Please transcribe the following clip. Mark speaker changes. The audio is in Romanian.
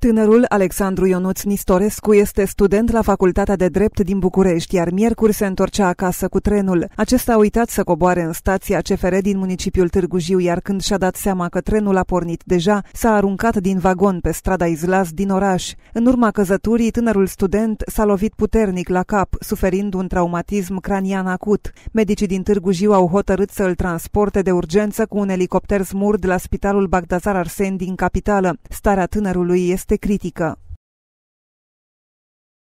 Speaker 1: Tânărul Alexandru Ionuț Nistorescu este student la Facultatea de Drept din București, iar miercuri se întorcea acasă cu trenul. Acesta a uitat să coboare în stația CFR din municipiul Târgu Jiu, iar când și-a dat seama că trenul a pornit deja, s-a aruncat din vagon pe strada Izlaz din oraș. În urma căzăturii, tânărul student s-a lovit puternic la cap, suferind un traumatism cranian acut. Medicii din Târgu Jiu au hotărât să îl transporte de urgență cu un elicopter Smurd la Spitalul Bagdazar Arsen din capitală. Starea tânărului este critică.